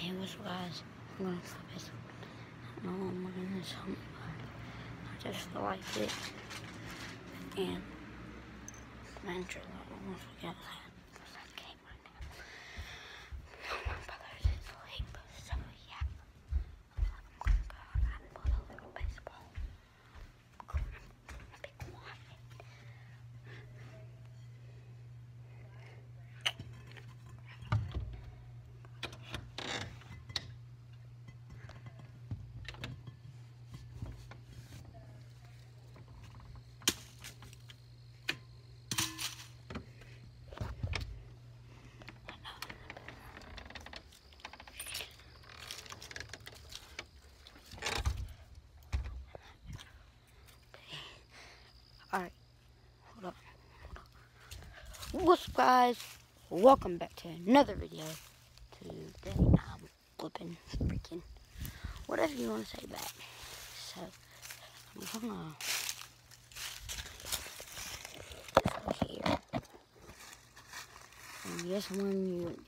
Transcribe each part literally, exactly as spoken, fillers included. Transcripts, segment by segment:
Hey, what's up, guys? I'm gonna flip this. I don't know I'm looking at something, but I just feel like it. And eventually, I won't forget that. Because I came right now. My brother's asleep, so yeah. I'm gonna go outside and play a little baseball. Come on, be quiet. Alright, hold up, hold up. What's up, guys? Welcome back to another video. Today I'm flipping, freaking, whatever you want to say back. So, I'm gonna go here. And yes, I'm wearing you again.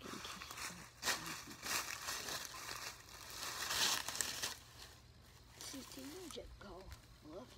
This is the Ninja Go. I love you.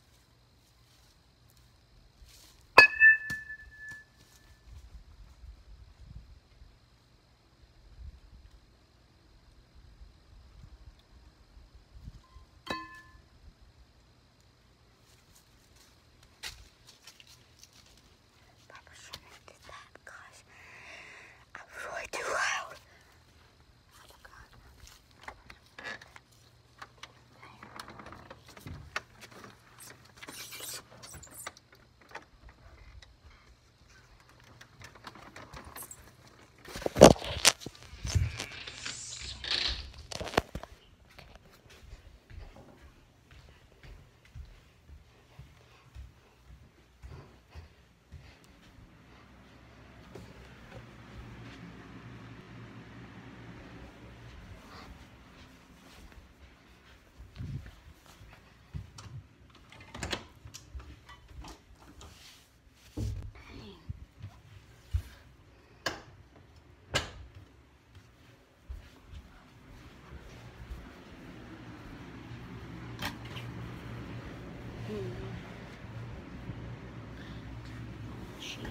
Papa shouldn't did that because I'm really too loud. I forgot. Shoes.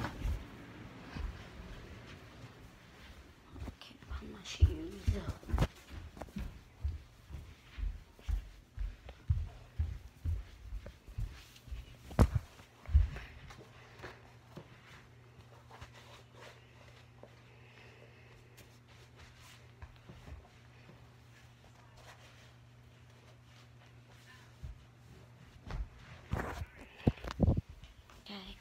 Okay, put my shoes up. Okay.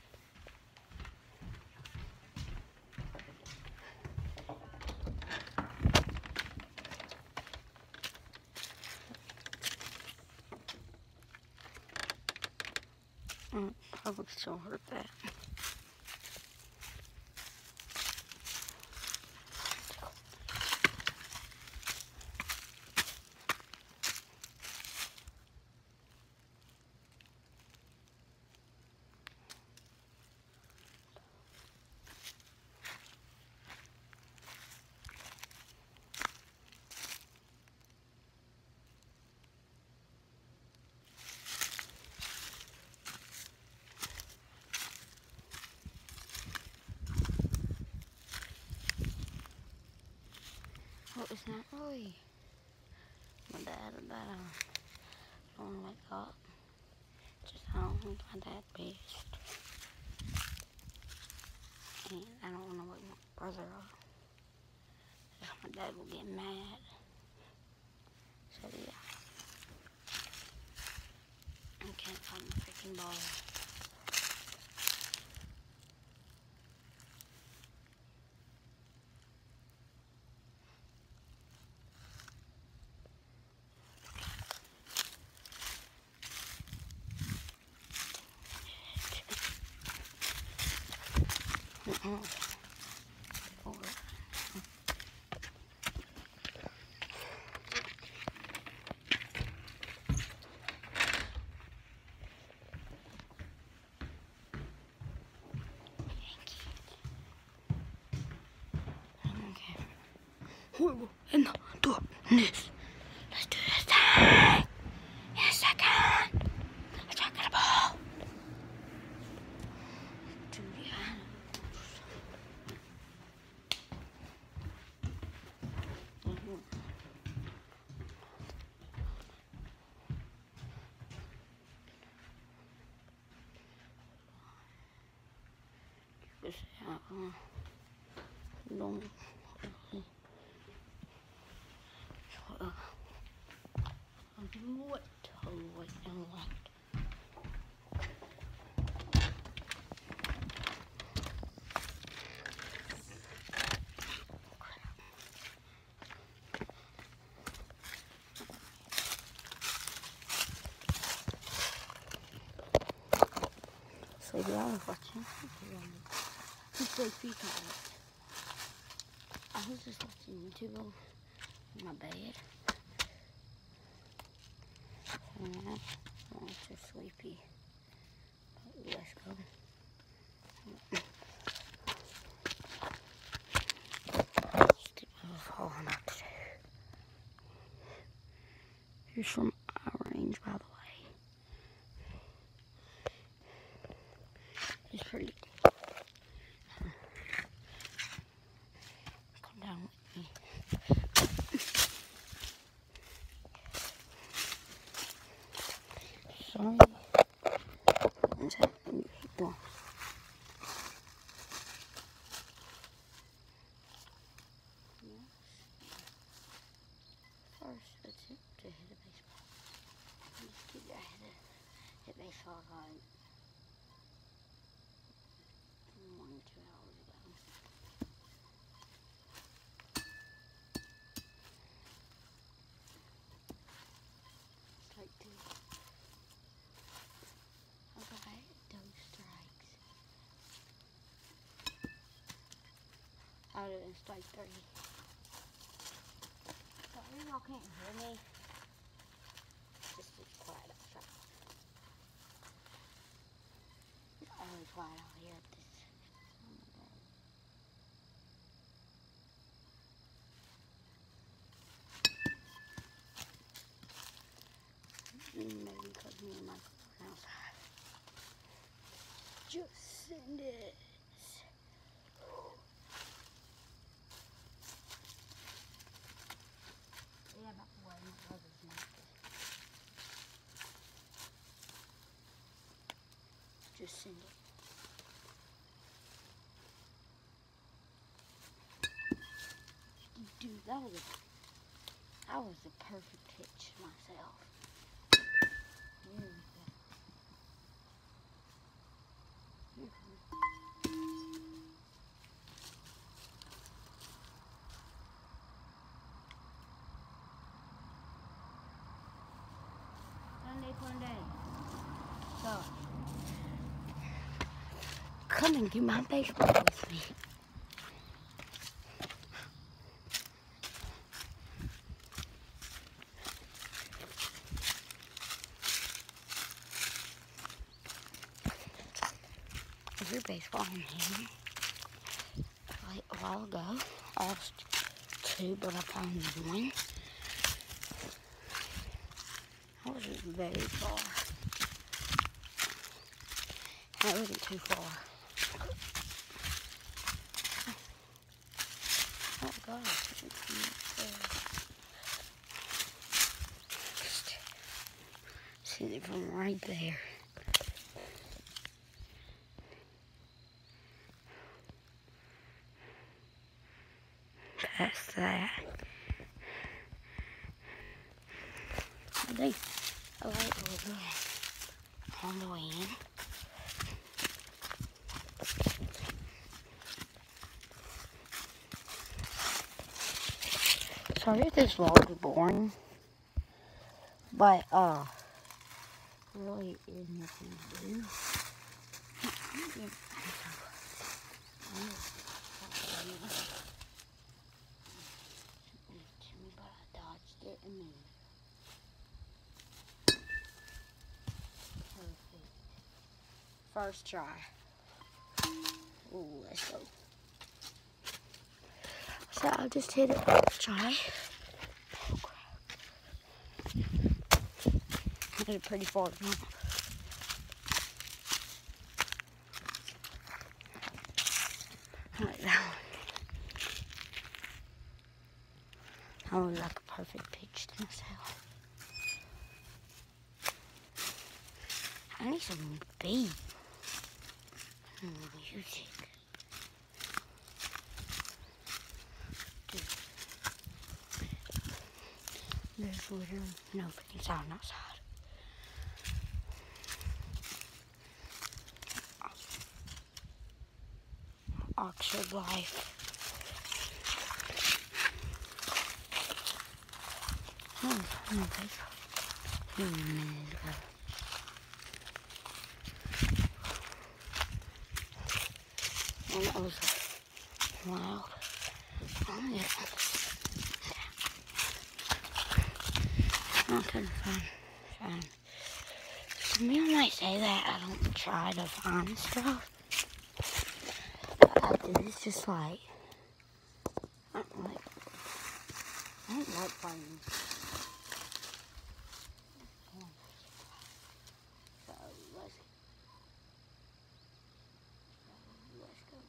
Mm, probably still hurt that. Oh, it's not really my dad that I don't wake up. Just I don't want my dad pissed. And I don't want to wake my brother up. Because my dad will get mad. So yeah. I can't find my freaking ball. Mm-mm. Okay. horrible in the darkness. Let's do this thing in a second. I try to get a ball. To the animals. Mm-hmm. You can see how long. Uh, what totally and what? So yeah, I was watching. Just like feet on it. I was just watching YouTube on my bed. So now I'm just sleepy. But let's go. Stupid falling out today. Here's from our range, by the way. It's pretty. Come down with me. Sorry. What's happening? Keep going. First, let's hit to hit a baseball. Just keep your head hit baseball like one or two hours ago. Strike two. Okay, those strikes. Out of it, strike three. Sorry, y'all can't hear me. Just it's quiet outside. It's always quiet out here at this. Maybe because me and Michael are outside. Just send it. Yeah, about the way my brother's naked. Just send it. Dude, that was a, that was a perfect pitch myself. Really good. Here Sunday fun day. So, come and do my baseball with me. Your baseball in here like a while ago. I lost two, but I found one. I wasn't very far. That wasn't too far. Oh gosh, see it from right there. That's that. I think a light bulb on the way in. Sorry if this vlog is boring, but uh, really is nothing to do. But I dodged it and then perfect. First try. Ooh, let's go. So I'll just hit it. Try. Oh, crap. Hit it pretty far now. Like that one. That was like a perfect pitch to myself. I need some beef. Music. Dude. There's literally nobody sound outside. Oxford Life. Oh, okay. Here a minute ago. And that was loud. Oh, yeah. I couldn't find, find. Some people might say that I don't try to find stuff. But I do. It's just like, I don't like, I don't like finding. So, let's, let's go.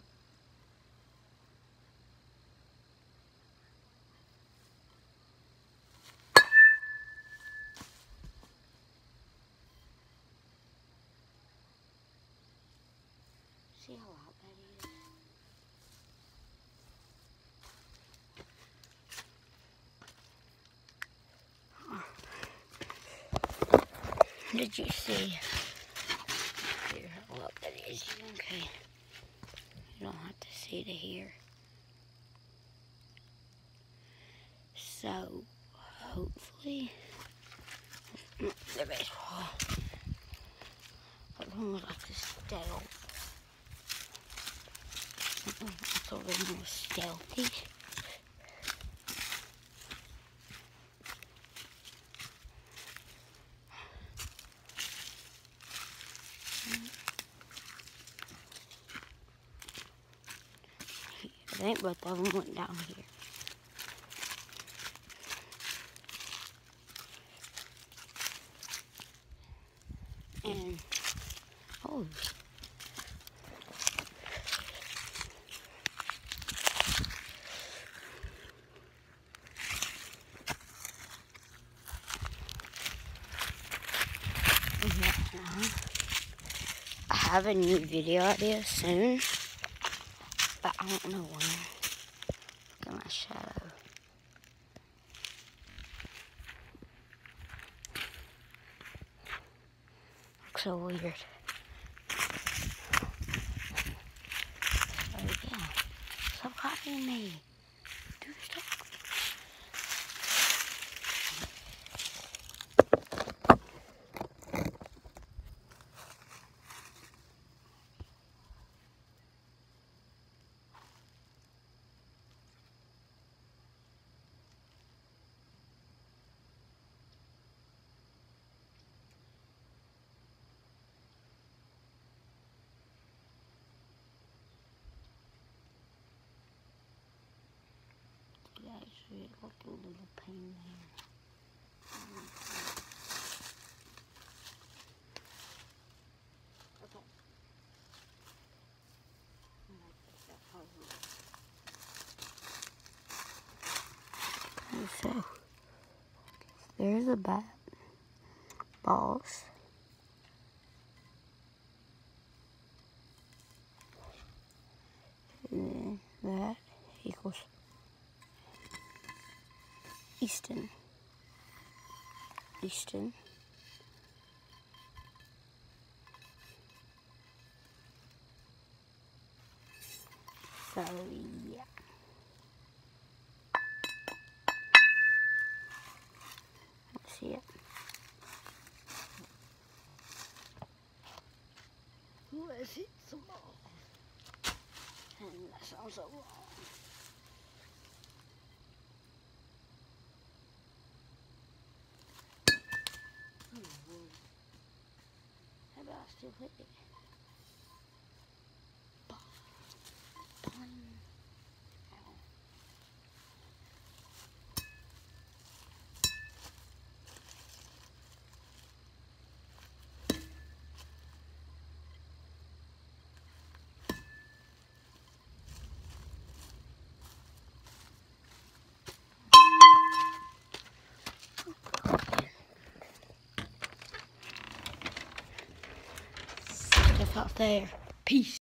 See how loud that is? Did you see here how loud that is? Okay. You don't have to see to hear. So, hopefully, the baseball. That one was like a stealth. I thought it was stealthy. I think both of them went down here. And, oh. Yeah. I have a new video idea soon, but I don't know when. Look at my shadow. Looks so weird. Oh yeah. Stop copying me. Dude, stop. Actually, it's like a little pain there. Okay. So, there's a bat, balls, and then that equals Easton, Easton, so yeah. Let's see it. Let's hit some balls. And that sounds so wrong. How about I still hit it? Boing. Ow. out there. Peace.